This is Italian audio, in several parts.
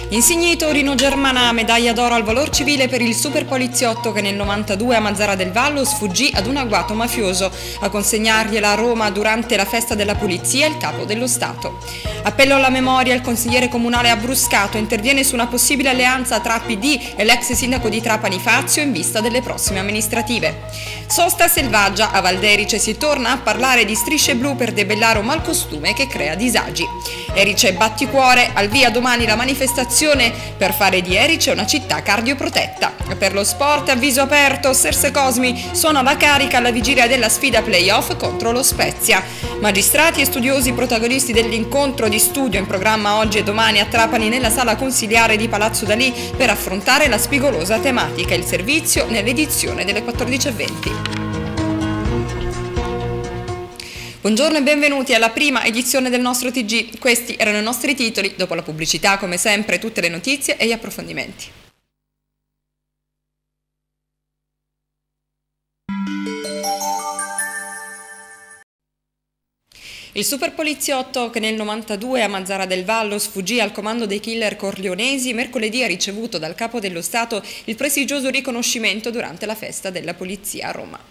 Insignito Rino Germana, medaglia d'oro al valor civile per il super poliziotto che nel 92 a Mazara del Vallo sfuggì ad un agguato mafioso. A consegnargliela a Roma durante la festa della polizia il capo dello Stato. Appello alla memoria, il consigliere comunale Abbruscato interviene su una possibile alleanza tra PD e l'ex sindaco di Trapani Fazio in vista delle prossime amministrative. Sosta selvaggia, a Valderice si torna a parlare di strisce blu per debellare un malcostume che crea disagi. Erice batticuore, al via domani la manifestazione per fare di Erice una città cardioprotetta. Per lo sport, avviso aperto, Serse Cosmi suona la carica alla vigilia della sfida playoff contro lo Spezia. Magistrati e studiosi protagonisti dell'incontro di studio in programma oggi e domani a Trapani nella sala consiliare di Palazzo Dalì per affrontare la spigolosa tematica, il servizio nell'edizione delle 14:20. Buongiorno e benvenuti alla prima edizione del nostro TG. Questi erano i nostri titoli, dopo la pubblicità come sempre tutte le notizie e gli approfondimenti. Il super poliziotto che nel 92 a Mazara del Vallo sfuggì al comando dei killer corleonesi mercoledì ha ricevuto dal Capo dello Stato il prestigioso riconoscimento durante la festa della polizia a Roma.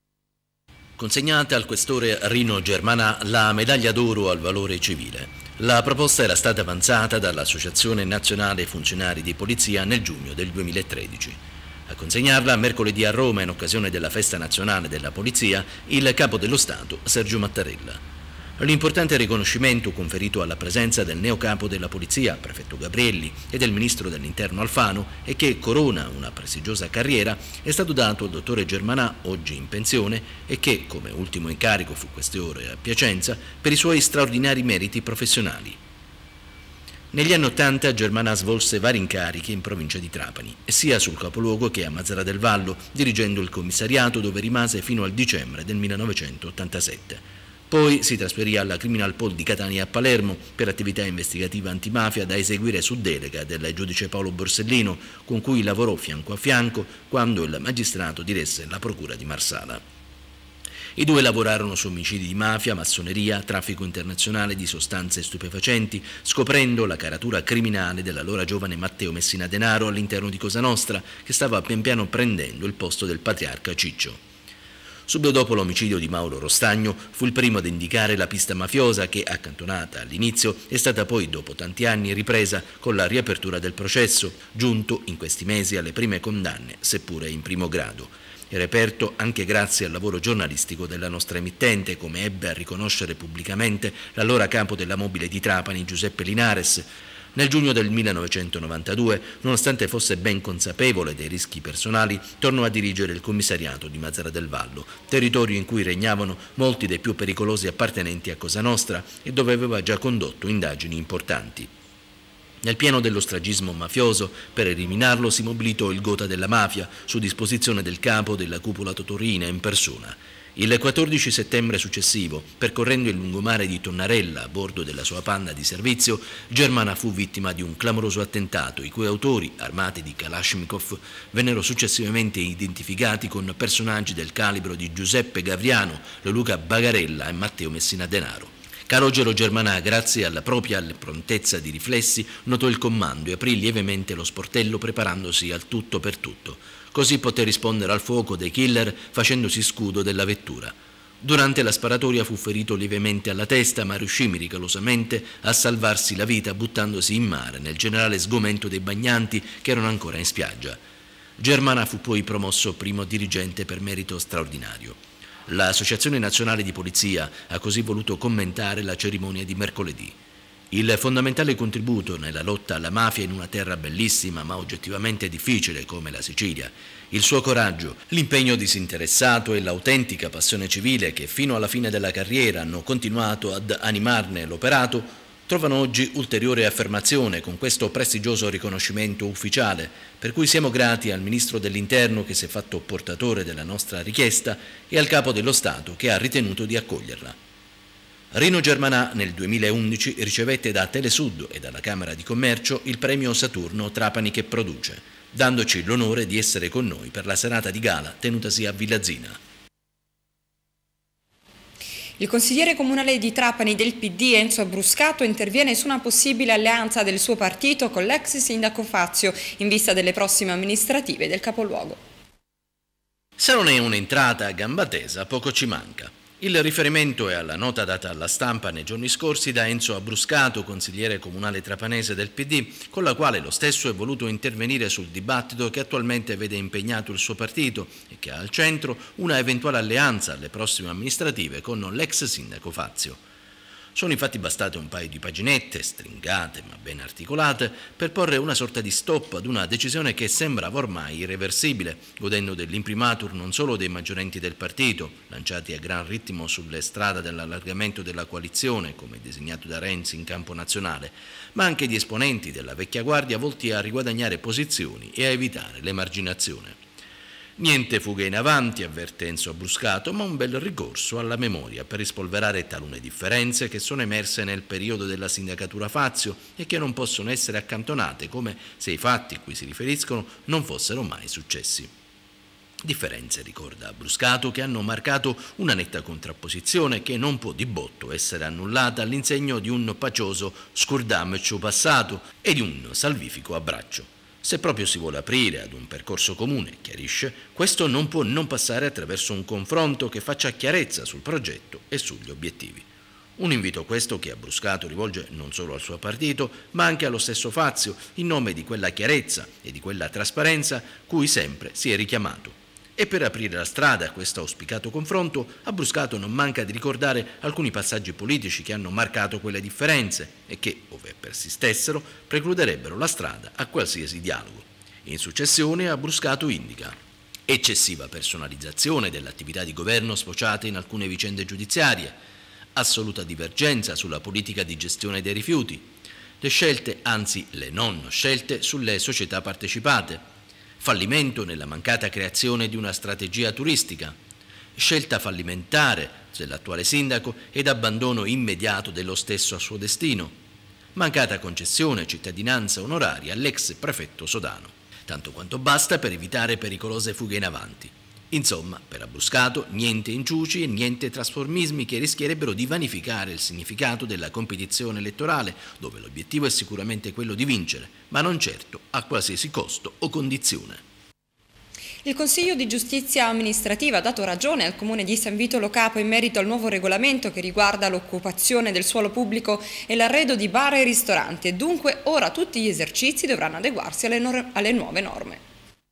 Consegnata al questore Rino Germana la medaglia d'oro al valore civile. La proposta era stata avanzata dall'Associazione Nazionale Funzionari di Polizia nel giugno del 2013. A consegnarla mercoledì a Roma in occasione della festa nazionale della polizia il Capo dello Stato Sergio Mattarella. L'importante riconoscimento conferito alla presenza del neocapo della polizia, prefetto Gabrielli, e del ministro dell'interno Alfano e che corona una prestigiosa carriera è stato dato al dottore Germanà, oggi in pensione, e che, come ultimo incarico fu queste ore a Piacenza, per i suoi straordinari meriti professionali. Negli anni '80 Germanà svolse vari incarichi in provincia di Trapani, sia sul capoluogo che a Mazara del Vallo, dirigendo il commissariato dove rimase fino al dicembre del 1987. Poi si trasferì alla Criminal Pol di Catania a Palermo per attività investigativa antimafia da eseguire su delega del giudice Paolo Borsellino, con cui lavorò fianco a fianco quando il magistrato diresse la procura di Marsala. I due lavorarono su omicidi di mafia, massoneria, traffico internazionale di sostanze stupefacenti, scoprendo la caratura criminale dell'allora giovane Matteo Messina Denaro all'interno di Cosa Nostra, che stava pian piano prendendo il posto del patriarca Ciccio. Subito dopo l'omicidio di Mauro Rostagno fu il primo ad indicare la pista mafiosa che, accantonata all'inizio, è stata poi dopo tanti anni ripresa con la riapertura del processo, giunto in questi mesi alle prime condanne, seppure in primo grado. Il reperto anche grazie al lavoro giornalistico della nostra emittente, come ebbe a riconoscere pubblicamente l'allora capo della mobile di Trapani, Giuseppe Linares. Nel giugno del 1992, nonostante fosse ben consapevole dei rischi personali, tornò a dirigere il commissariato di Mazara del Vallo, territorio in cui regnavano molti dei più pericolosi appartenenti a Cosa Nostra e dove aveva già condotto indagini importanti. Nel pieno dello stragismo mafioso, per eliminarlo si mobilitò il Gotha della mafia, su disposizione del capo della cupola totorina in persona. Il 14 settembre successivo, percorrendo il lungomare di Tonnarella a bordo della sua panna di servizio, Germana fu vittima di un clamoroso attentato, i cui autori, armati di Kalashnikov, vennero successivamente identificati con personaggi del calibro di Giuseppe Gavriano, Leoluca Bagarella e Matteo Messina Denaro. Calogero Germanà, grazie alla propria prontezza di riflessi, notò il comando e aprì lievemente lo sportello preparandosi al tutto per tutto. Così poté rispondere al fuoco dei killer facendosi scudo della vettura. Durante la sparatoria fu ferito lievemente alla testa, ma riuscì miracolosamente a salvarsi la vita buttandosi in mare nel generale sgomento dei bagnanti che erano ancora in spiaggia. Germana fu poi promosso primo dirigente per merito straordinario. L'Associazione Nazionale di Polizia ha così voluto commentare la cerimonia di mercoledì. Il fondamentale contributo nella lotta alla mafia in una terra bellissima ma oggettivamente difficile come la Sicilia, il suo coraggio, l'impegno disinteressato e l'autentica passione civile che fino alla fine della carriera hanno continuato ad animarne l'operato, trovano oggi ulteriore affermazione con questo prestigioso riconoscimento ufficiale, per cui siamo grati al Ministro dell'Interno che si è fatto portatore della nostra richiesta e al Capo dello Stato che ha ritenuto di accoglierla. Rino Germanà nel 2011 ricevette da Telesud e dalla Camera di Commercio il premio Saturno Trapani che produce, dandoci l'onore di essere con noi per la serata di gala tenutasi a Villazzina. Il consigliere comunale di Trapani del PD, Enzo Bruscato, interviene su una possibile alleanza del suo partito con l'ex sindaco Fazio in vista delle prossime amministrative del capoluogo. Se non è un'entrata a gamba tesa, poco ci manca. Il riferimento è alla nota data alla stampa nei giorni scorsi da Enzo Bruscato, consigliere comunale trapanese del PD, con la quale lo stesso è voluto intervenire sul dibattito che attualmente vede impegnato il suo partito e che ha al centro una eventuale alleanza alle prossime amministrative con l'ex sindaco Fazio. Sono infatti bastate un paio di paginette, stringate ma ben articolate, per porre una sorta di stop ad una decisione che sembrava ormai irreversibile, godendo dell'imprimatur non solo dei maggiorenti del partito, lanciati a gran ritmo sulle strade dell'allargamento della coalizione, come designato da Renzi in campo nazionale, ma anche di esponenti della vecchia guardia volti a riguadagnare posizioni e a evitare l'emarginazione. Niente fughe in avanti, avverte Enzo Bruscato, ma un bel ricorso alla memoria per rispolverare talune differenze che sono emerse nel periodo della sindacatura Fazio e che non possono essere accantonate come se i fatti a cui si riferiscono non fossero mai successi. Differenze, ricorda Bruscato, che hanno marcato una netta contrapposizione che non può di botto essere annullata all'insegno di un pacioso scurdamcio passato e di un salvifico abbraccio. Se proprio si vuole aprire ad un percorso comune, chiarisce, questo non può non passare attraverso un confronto che faccia chiarezza sul progetto e sugli obiettivi. Un invito questo che Bruscato rivolge non solo al suo partito, ma anche allo stesso Fazio, in nome di quella chiarezza e di quella trasparenza cui sempre si è richiamato. E per aprire la strada a questo auspicato confronto, Bruscato non manca di ricordare alcuni passaggi politici che hanno marcato quelle differenze e che, ove persistessero, precluderebbero la strada a qualsiasi dialogo. In successione, Bruscato indica eccessiva personalizzazione dell'attività di governo sfociata in alcune vicende giudiziarie, assoluta divergenza sulla politica di gestione dei rifiuti, le scelte, anzi le non scelte, sulle società partecipate, fallimento nella mancata creazione di una strategia turistica, scelta fallimentare dell'attuale sindaco ed abbandono immediato dello stesso a suo destino, mancata concessione cittadinanza onoraria all'ex prefetto Sodano, tanto quanto basta per evitare pericolose fughe in avanti. Insomma, per Bruscato, niente inciuci e niente trasformismi che rischierebbero di vanificare il significato della competizione elettorale, dove l'obiettivo è sicuramente quello di vincere, ma non certo a qualsiasi costo o condizione. Il Consiglio di Giustizia Amministrativa ha dato ragione al Comune di San Vito Lo Capo in merito al nuovo regolamento che riguarda l'occupazione del suolo pubblico e l'arredo di bar e ristoranti e dunque ora tutti gli esercizi dovranno adeguarsi alle nuove norme.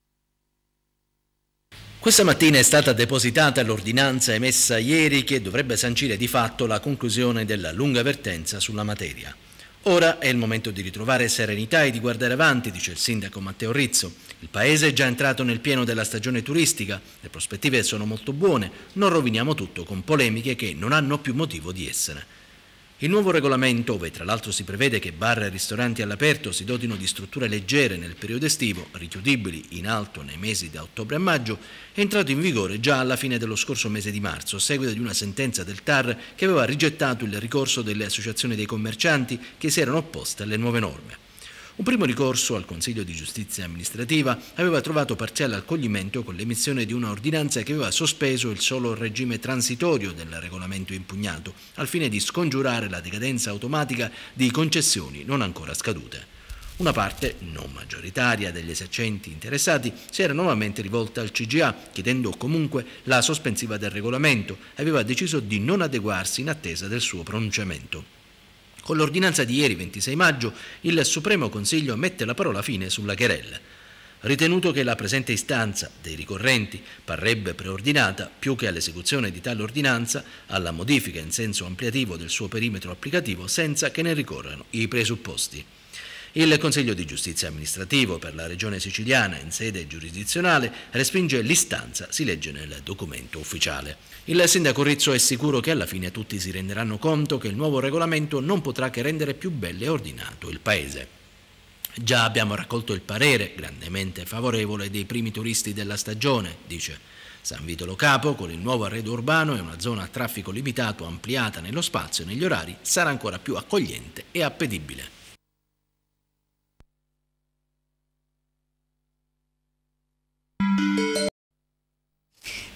Questa mattina è stata depositata l'ordinanza emessa ieri che dovrebbe sancire di fatto la conclusione della lunga vertenza sulla materia. Ora è il momento di ritrovare serenità e di guardare avanti, dice il sindaco Matteo Rizzo. Il paese è già entrato nel pieno della stagione turistica, le prospettive sono molto buone, non roviniamo tutto con polemiche che non hanno più motivo di essere. Il nuovo regolamento, dove tra l'altro si prevede che bar e ristoranti all'aperto si dotino di strutture leggere nel periodo estivo, richiudibili in alto nei mesi da ottobre a maggio, è entrato in vigore già alla fine dello scorso mese di marzo, a seguito di una sentenza del TAR che aveva rigettato il ricorso delle associazioni dei commercianti che si erano opposte alle nuove norme. Un primo ricorso al Consiglio di Giustizia Amministrativa aveva trovato parziale accoglimento con l'emissione di una ordinanza che aveva sospeso il solo regime transitorio del regolamento impugnato, al fine di scongiurare la decadenza automatica di concessioni non ancora scadute. Una parte, non maggioritaria, degli esercenti interessati si era nuovamente rivolta al CGA, chiedendo comunque la sospensiva del regolamento e aveva deciso di non adeguarsi in attesa del suo pronunciamento. Con l'ordinanza di ieri, 26 maggio, il Supremo Consiglio mette la parola fine sulla querela. Ritenuto che la presente istanza dei ricorrenti parrebbe preordinata, più che all'esecuzione di tale ordinanza, alla modifica in senso ampliativo del suo perimetro applicativo senza che ne ricorrano i presupposti. Il Consiglio di Giustizia Amministrativo per la Regione Siciliana in sede giurisdizionale respinge l'istanza, si legge nel documento ufficiale. Il sindaco Rizzo è sicuro che alla fine tutti si renderanno conto che il nuovo regolamento non potrà che rendere più bello e ordinato il Paese. Già abbiamo raccolto il parere, grandemente favorevole, dei primi turisti della stagione, dice. San Vito Lo Capo, con il nuovo arredo urbano e una zona a traffico limitato ampliata nello spazio e negli orari, sarà ancora più accogliente e appetibile.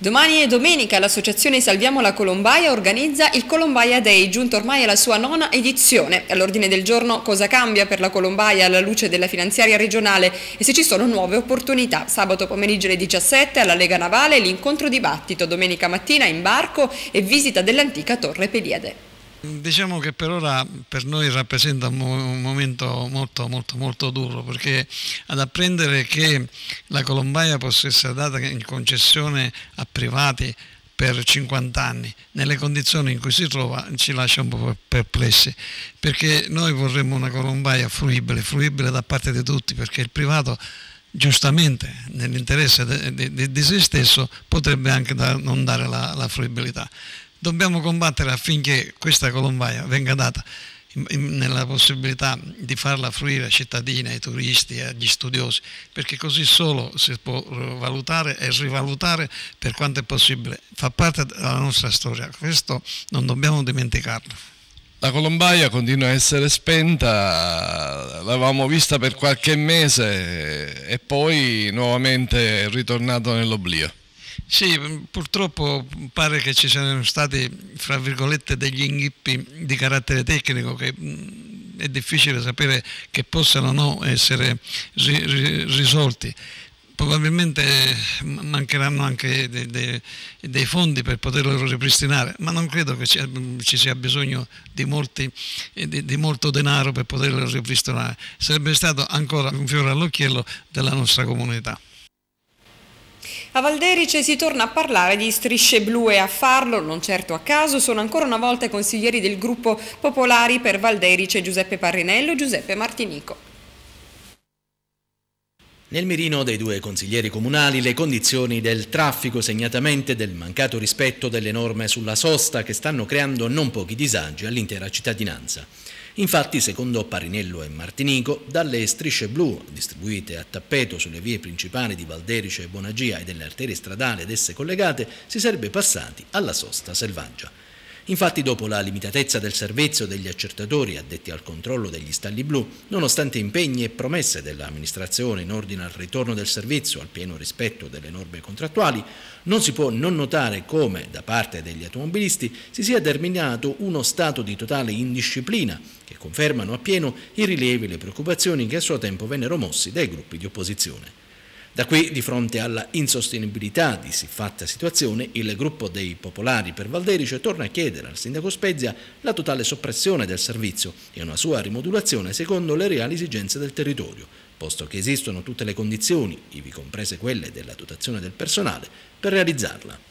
Domani è domenica, l'associazione Salviamo la Colombaia organizza il Colombaia Day, giunto ormai alla sua 9ª edizione. All'ordine del giorno cosa cambia per la Colombaia alla luce della finanziaria regionale e se ci sono nuove opportunità. Sabato pomeriggio alle 17 alla Lega Navale l'incontro dibattito, domenica mattina imbarco e visita dell'antica Torre Peliade. Diciamo che per ora per noi rappresenta un momento molto duro, perché ad apprendere che la Colombaia possa essere data in concessione a privati per 50 anni, nelle condizioni in cui si trova, ci lascia un po' perplessi, perché noi vorremmo una Colombaia fruibile da parte di tutti, perché il privato giustamente nell'interesse di se stesso potrebbe anche non dare la fruibilità. Dobbiamo combattere affinché questa Colombaia venga data nella possibilità di farla fruire ai cittadini, ai turisti, agli studiosi, perché così solo si può valutare e rivalutare per quanto è possibile. Fa parte della nostra storia, questo non dobbiamo dimenticarlo. La Colombaia continua a essere spenta, l'avevamo vista per qualche mese e poi nuovamente è ritornato nell'oblio. Sì, purtroppo pare che ci siano stati, fra virgolette, degli inghippi di carattere tecnico che è difficile sapere che possano o no essere risolti. Probabilmente mancheranno anche dei fondi per poterlo ripristinare, ma non credo che ci sia bisogno di molto denaro per poterlo ripristinare. Sarebbe stato ancora un fiore all'occhiello della nostra comunità. A Valderice si torna a parlare di strisce blu e a farlo, non certo a caso, sono ancora una volta i consiglieri del gruppo Popolari per Valderice Giuseppe Parrinello e Giuseppe Martinico. Nel mirino dei due consiglieri comunali le condizioni del traffico, segnatamente del mancato rispetto delle norme sulla sosta che stanno creando non pochi disagi all'intera cittadinanza. Infatti, secondo Parrinello e Martinico, dalle strisce blu distribuite a tappeto sulle vie principali di Valderice e Bonagia e delle arterie stradali ad esse collegate, si sarebbe passati alla sosta selvaggia. Infatti, dopo la limitatezza del servizio degli accertatori addetti al controllo degli stalli blu, nonostante impegni e promesse dell'amministrazione in ordine al ritorno del servizio al pieno rispetto delle norme contrattuali, non si può non notare come, da parte degli automobilisti, si sia determinato uno stato di totale indisciplina, che confermano appieno i rilievi e le preoccupazioni che a suo tempo vennero mossi dai gruppi di opposizione. Da qui, di fronte alla insostenibilità di siffatta situazione, il gruppo dei Popolari per Valderice torna a chiedere al sindaco Spezia la totale soppressione del servizio e una sua rimodulazione secondo le reali esigenze del territorio, posto che esistono tutte le condizioni, ivi comprese quelle della dotazione del personale, per realizzarla.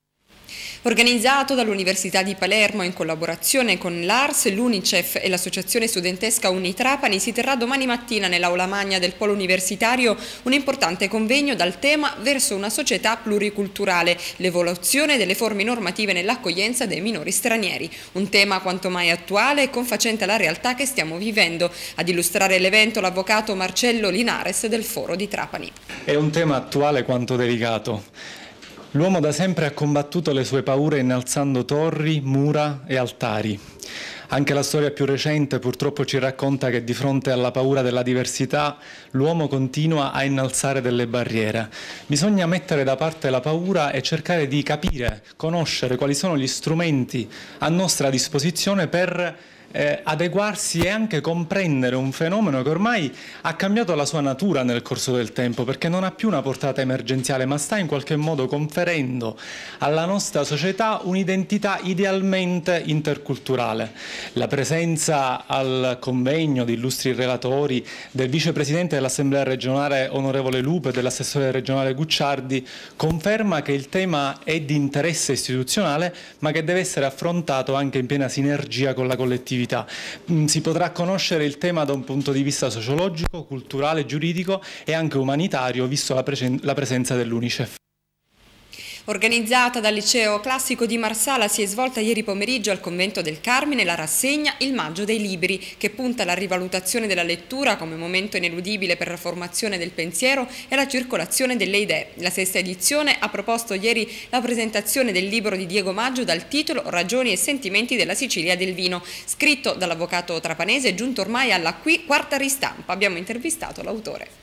Organizzato dall'Università di Palermo in collaborazione con l'ARS, l'Unicef e l'Associazione Studentesca Unitrapani, si terrà domani mattina nell'aula magna del Polo Universitario un importante convegno dal tema Verso una società pluriculturale, l'evoluzione delle forme normative nell'accoglienza dei minori stranieri. Un tema quanto mai attuale e confacente alla realtà che stiamo vivendo. Ad illustrare l'evento l'avvocato Marcello Linares del Foro di Trapani. È un tema attuale quanto delicato. L'uomo da sempre ha combattuto le sue paure innalzando torri, mura e altari. Anche la storia più recente purtroppo ci racconta che di fronte alla paura della diversità l'uomo continua a innalzare delle barriere. Bisogna mettere da parte la paura e cercare di capire, conoscere quali sono gli strumenti a nostra disposizione per adeguarsi e anche comprendere un fenomeno che ormai ha cambiato la sua natura nel corso del tempo, perché non ha più una portata emergenziale, ma sta in qualche modo conferendo alla nostra società un'identità idealmente interculturale. La presenza al convegno di illustri relatori del vicepresidente dell'Assemblea regionale onorevole Lupe e dell'assessore regionale Gucciardi conferma che il tema è di interesse istituzionale, ma che deve essere affrontato anche in piena sinergia con la collettività. Si potrà conoscere il tema da un punto di vista sociologico, culturale, giuridico e anche umanitario, visto la presenza dell'Unicef. Organizzata dal Liceo Classico di Marsala, si è svolta ieri pomeriggio al Convento del Carmine la rassegna Il Maggio dei Libri, che punta alla rivalutazione della lettura come momento ineludibile per la formazione del pensiero e la circolazione delle idee. La sesta edizione ha proposto ieri la presentazione del libro di Diego Maggio dal titolo Ragioni e sentimenti della Sicilia del vino, scritto dall'avvocato trapanese, giunto ormai alla quarta ristampa. Abbiamo intervistato l'autore.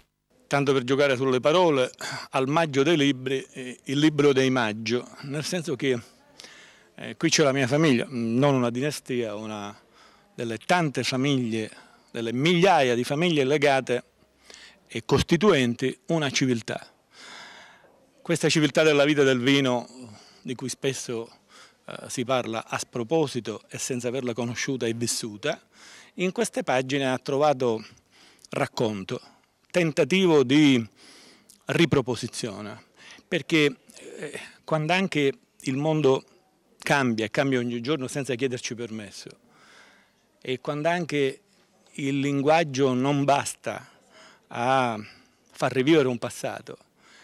tanto per giocare sulle parole, al maggio dei libri, il libro dei Maggio, nel senso che qui c'è la mia famiglia, non una dinastia, una delle tante famiglie, delle migliaia di famiglie legate e costituenti una civiltà. Questa civiltà della vita del vino, di cui spesso si parla a sproposito e senza averla conosciuta e vissuta, in queste pagine ha trovato racconto, tentativo di riproposizione, perché quando anche il mondo cambia, e cambia ogni giorno senza chiederci permesso, e quando anche il linguaggio non basta a far rivivere un passato,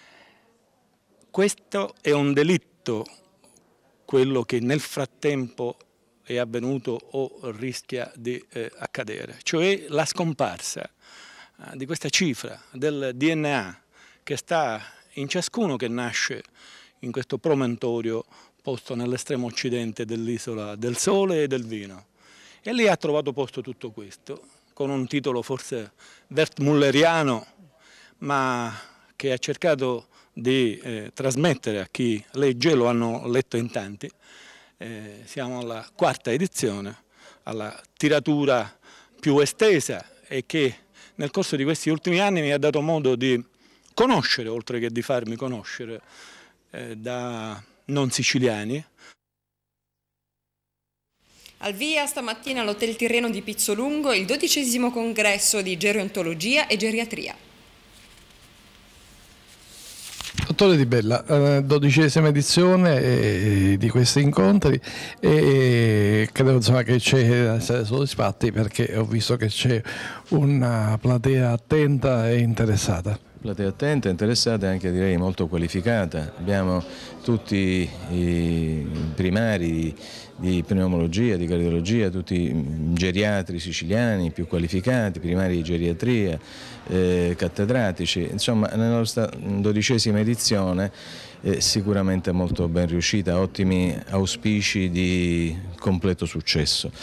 questo è un delitto, quello che nel frattempo è avvenuto o rischia di accadere, cioè la scomparsa di questa cifra del DNA che sta in ciascuno che nasce in questo promontorio posto nell'estremo occidente dell'isola del Sole e del Vino. E lì ha trovato posto tutto questo, con un titolo forse wertmülleriano, ma che ha cercato di trasmettere a chi legge, lo hanno letto in tanti. Siamo alla 4ª edizione, alla tiratura più estesa e che nel corso di questi ultimi anni mi ha dato modo di conoscere, oltre che di farmi conoscere da non siciliani. Al via stamattina all'Hotel Tirreno di Pizzolungo il 12° congresso di gerontologia e geriatria. Dottore Di Bella, 12ª edizione di questi incontri e credo insomma, che c'è da essere soddisfatti perché ho visto che c'è una platea attenta e interessata. Platea attenta, interessata e anche direi molto qualificata. Abbiamo tutti i primari di pneumologia, di cardiologia, tutti geriatri siciliani più qualificati, primari di geriatria, cattedratici. Insomma, nella nostra 12ª edizione sicuramente molto ben riuscita, ottimi auspici di completo successo.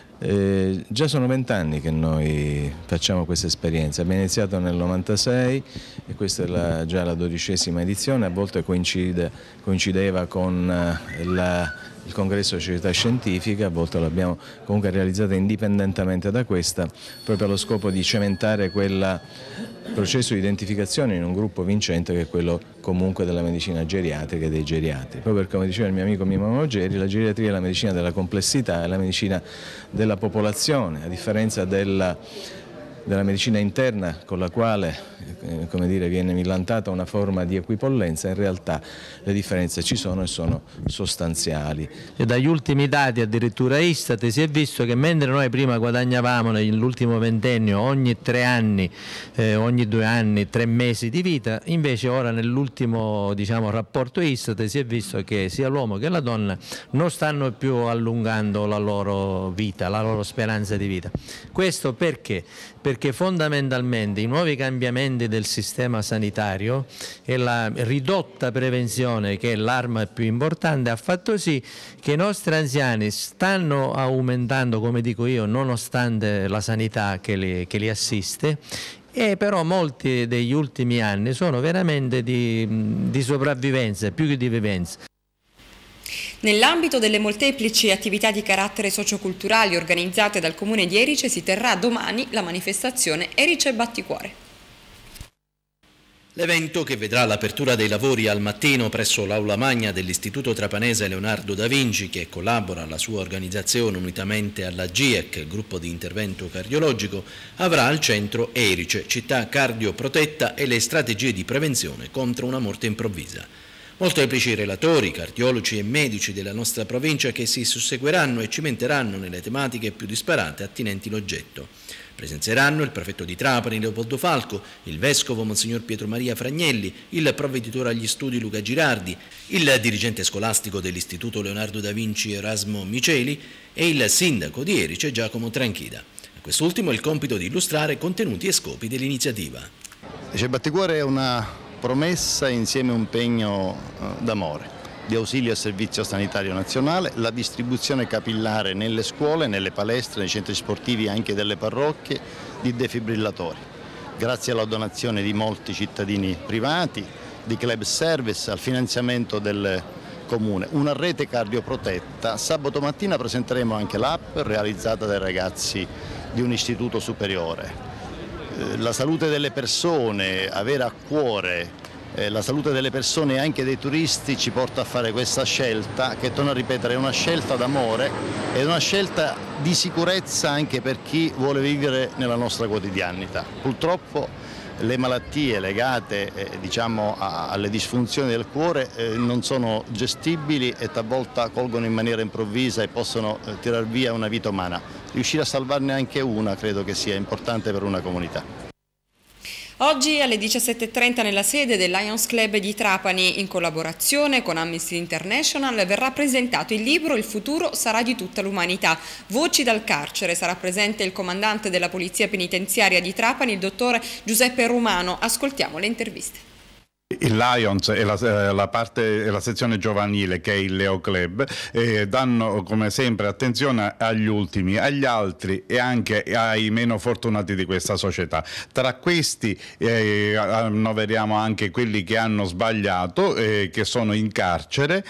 Già sono 20 anni che noi facciamo questa esperienza, abbiamo iniziato nel 96 e questa è già la 12ª edizione, a volte coincideva con il congresso di società scientifica, a volte l'abbiamo comunque realizzata indipendentemente da questa, proprio allo scopo di cementare quel processo di identificazione in un gruppo vincente che è quello comunque della medicina geriatrica e dei geriatri. Proprio perché, come diceva il mio amico Mimmo Mogeri, la geriatria è la medicina della complessità, è la medicina della popolazione, a differenza della medicina interna con la quale come dire, viene millantata una forma di equipollenza, in realtà le differenze ci sono e sono sostanziali. E dagli ultimi dati addirittura Istat si è visto che mentre noi prima guadagnavamo nell'ultimo ventennio ogni 3 anni, ogni 2 anni, 3 mesi di vita, invece ora nell'ultimo rapporto Istat si è visto che sia l'uomo che la donna non stanno più allungando la loro vita, la loro speranza di vita. Questo perché? Perché fondamentalmente i nuovi cambiamenti del sistema sanitario e la ridotta prevenzione, che è l'arma più importante, ha fatto sì che i nostri anziani stanno aumentando, come dico io, nonostante la sanità che li assiste, e però molti degli ultimi anni sono veramente di sopravvivenza più che di vivenza. Nell'ambito delle molteplici attività di carattere socioculturali organizzate dal Comune di Erice si terrà domani la manifestazione Erice Batticuore. L'evento, che vedrà l'apertura dei lavori al mattino presso l'Aula Magna dell'Istituto Trapanese Leonardo da Vinci, che collabora alla sua organizzazione unitamente alla GIEC, il gruppo di intervento cardiologico, avrà al centro Erice, città cardioprotetta, e le strategie di prevenzione contro una morte improvvisa. Molteplici relatori, cardiologi e medici della nostra provincia che si susseguiranno e cimenteranno nelle tematiche più disparate attinenti l'oggetto. Presenzieranno il prefetto di Trapani Leopoldo Falco, il vescovo Monsignor Pietro Maria Fragnelli, il provveditore agli studi Luca Girardi, il dirigente scolastico dell'Istituto Leonardo da Vinci Erasmo Miceli e il sindaco di Erice Giacomo Tranchida. A quest'ultimo il compito di illustrare contenuti e scopi dell'iniziativa. Erice Batticuore è una promessa insieme un impegno d'amore, di ausilio al Servizio Sanitario Nazionale, la distribuzione capillare nelle scuole, nelle palestre, nei centri sportivi e anche delle parrocchie di defibrillatori. grazie alla donazione di molti cittadini privati, di club service, al finanziamento del Comune. Una rete cardioprotetta. Sabato mattina presenteremo anche l'app realizzata dai ragazzi di un istituto superiore. La salute delle persone, avere a cuore la salute delle persone e anche dei turisti ci porta a fare questa scelta che, torno a ripetere, è una scelta d'amore, è una scelta di sicurezza anche per chi vuole vivere nella nostra quotidianità. Purtroppo le malattie legate alle disfunzioni del cuore non sono gestibili e talvolta colgono in maniera improvvisa e possono tirar via una vita umana. Riuscire a salvarne anche una credo che sia importante per una comunità. Oggi alle 17:30 nella sede del Lions Club di Trapani, in collaborazione con Amnesty International, verrà presentato il libro Il futuro sarà di tutta l'umanità. Voci dal carcere. Sarà presente il comandante della Polizia Penitenziaria di Trapani, il dottor Giuseppe Rumano. Ascoltiamo le interviste. Il Lions e la sezione giovanile, che è il Leo Club, danno come sempre attenzione agli ultimi, agli altri e anche ai meno fortunati di questa società. Tra questi annoveriamo anche quelli che hanno sbagliato, che sono in carcere.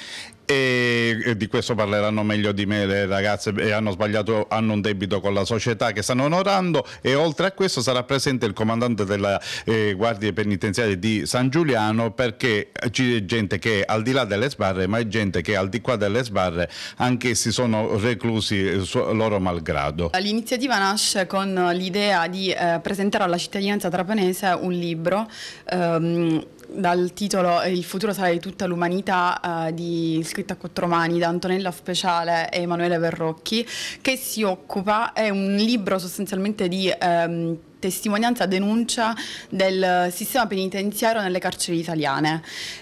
E di questo parleranno meglio di me le ragazze, hanno sbagliato, hanno un debito con la società che stanno onorando, e oltre a questo sarà presente il comandante della Guardia Penitenziaria di San Giuliano, perché c'è gente che è al di là delle sbarre, ma è gente che è al di qua delle sbarre, anch'essi sono reclusi loro malgrado. L'iniziativa nasce con l'idea di presentare alla cittadinanza trapanese un libro dal titolo Il futuro sarà di tutta l'umanità, scritto a 4 mani da Antonella Speciale e Emanuele Verrocchi, che si occupa, è un libro sostanzialmente di testimonianza, denuncia del sistema penitenziario nelle carceri italiane.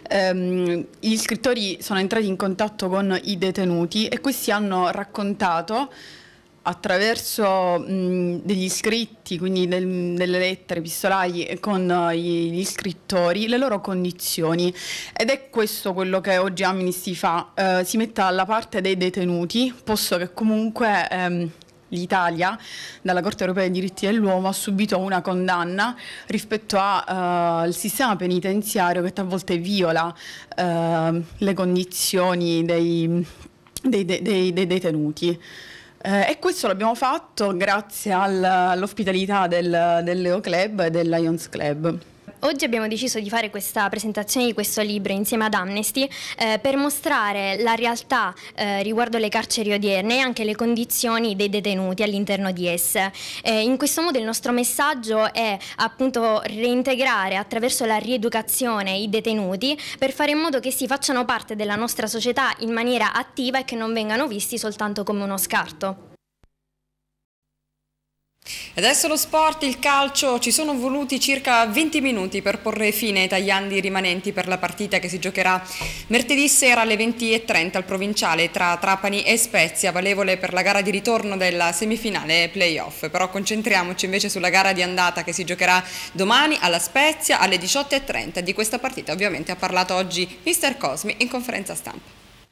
Gli scrittori sono entrati in contatto con i detenuti e questi hanno raccontato attraverso degli scritti, quindi delle lettere epistolari con gli scrittori, le loro condizioni, ed è questo quello che oggi Amnesty fa, si mette dalla parte dei detenuti, posto che comunque l'Italia dalla Corte Europea dei Diritti dell'Uomo ha subito una condanna rispetto al sistema penitenziario che talvolta viola le condizioni dei detenuti. E questo l'abbiamo fatto grazie all'ospitalità del Leo Club e del Lions Club. Oggi abbiamo deciso di fare questa presentazione di questo libro insieme ad Amnesty per mostrare la realtà riguardo le carceri odierne e anche le condizioni dei detenuti all'interno di esse. In questo modo il nostro messaggio è appunto reintegrare attraverso la rieducazione i detenuti per fare in modo che si facciano parte della nostra società in maniera attiva e che non vengano visti soltanto come uno scarto. Adesso lo sport, il calcio. Ci sono voluti circa 20 minuti per porre fine ai tagliandi rimanenti per la partita che si giocherà martedì sera alle 20:30 al Provinciale tra Trapani e Spezia, valevole per la gara di ritorno della semifinale playoff. Però concentriamoci invece sulla gara di andata che si giocherà domani alla Spezia alle 18:30. Di questa partita ovviamente ha parlato oggi Mister Cosmi in conferenza stampa.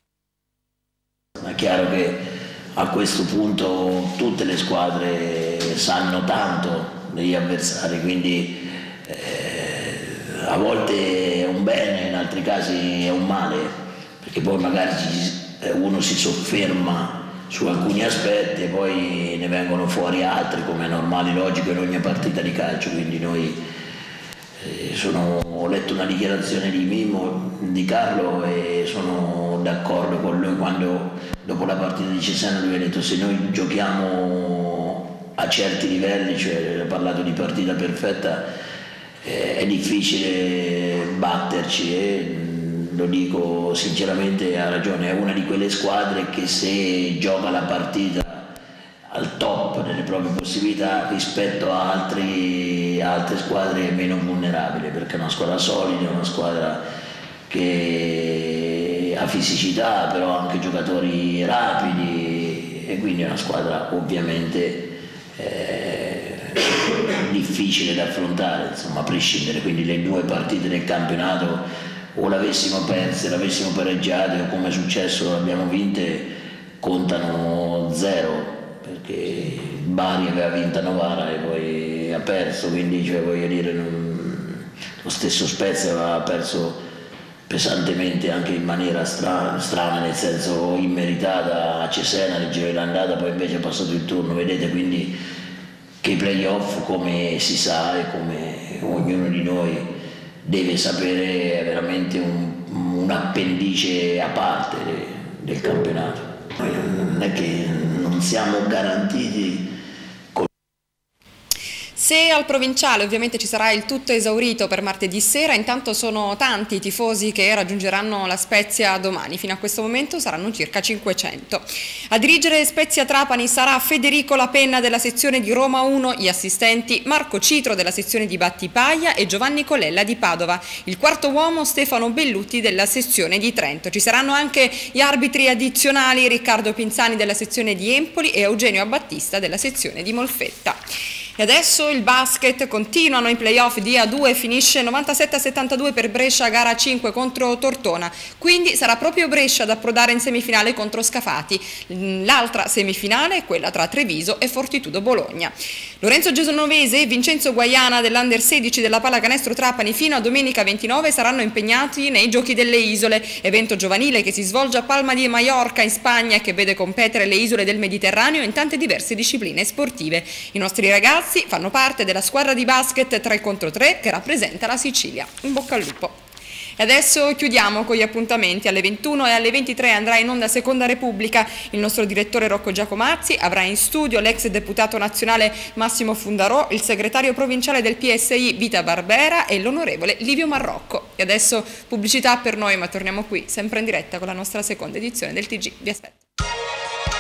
È chiaro che a questo punto tutte le squadre sanno tanto degli avversari, quindi a volte è un bene, in altri casi è un male, perché poi magari uno si sofferma su alcuni aspetti e poi ne vengono fuori altri, come è normale e logico in ogni partita di calcio. Quindi noi ho letto una dichiarazione di Mimmo, di Carlo, e sono d'accordo con lui quando dopo la partita di Cesena lui ha detto: se noi giochiamo a certi livelli, cioè ha parlato di partita perfetta, è difficile batterci, e lo dico sinceramente, ha ragione, è una di quelle squadre che se gioca la partita al top delle proprie possibilità rispetto a altre squadre meno vulnerabili, perché è una squadra solida, una squadra che ha fisicità, però anche giocatori rapidi, e quindi è una squadra ovviamente difficile da affrontare, insomma, a prescindere. Quindi le 2 partite del campionato o l'avessimo perse, l'avessimo pareggiate, o come è successo abbiamo vinte, contano 0, perché Bari aveva vinto a Novara e poi ha perso, quindi cioè, voglio dire, lo stesso Spezia aveva perso pesantemente anche in maniera strana, nel senso immeritata a Cesena nel giro dell'andata, poi invece è passato il turno, vedete, quindi che i playoff, come si sa e come ognuno di noi deve sapere, è veramente un appendice a parte del campionato. Non è che non siamo garantiti. Se al provinciale ovviamente ci sarà il tutto esaurito per martedì sera, intanto sono tanti i tifosi che raggiungeranno la Spezia domani, fino a questo momento saranno circa 500. A dirigere Spezia Trapani sarà Federico Lapenna della sezione di Roma 1, gli assistenti Marco Citro della sezione di Battipaglia e Giovanni Colella di Padova, il quarto uomo Stefano Bellutti della sezione di Trento. Ci saranno anche gli arbitri addizionali Riccardo Pinzani della sezione di Empoli e Eugenio Abbattista della sezione di Molfetta. E adesso il basket, continuano i playoff di A2, finisce 97-72 per Brescia, gara 5 contro Tortona, quindi sarà proprio Brescia ad approdare in semifinale contro Scafati. L'altra semifinale è quella tra Treviso e Fortitudo Bologna. Lorenzo Genovese e Vincenzo Guaiana dell'Under 16 della Pallacanestro Trapani fino a domenica 29 saranno impegnati nei Giochi delle Isole, evento giovanile che si svolge a Palma di Mallorca in Spagna e che vede competere le isole del Mediterraneo in tante diverse discipline sportive. I nostri ragazzi fanno parte della squadra di basket 3 contro 3 che rappresenta la Sicilia. In bocca al lupo. E adesso chiudiamo con gli appuntamenti. Alle 21 e alle 23 andrà in onda Seconda Repubblica. Il nostro direttore Rocco Giacomazzi avrà in studio l'ex deputato nazionale Massimo Fundarò, il segretario provinciale del PSI Vita Barbera e l'onorevole Livio Marrocco. E adesso pubblicità per noi, ma torniamo qui sempre in diretta con la nostra seconda edizione del TG. Vi aspetto.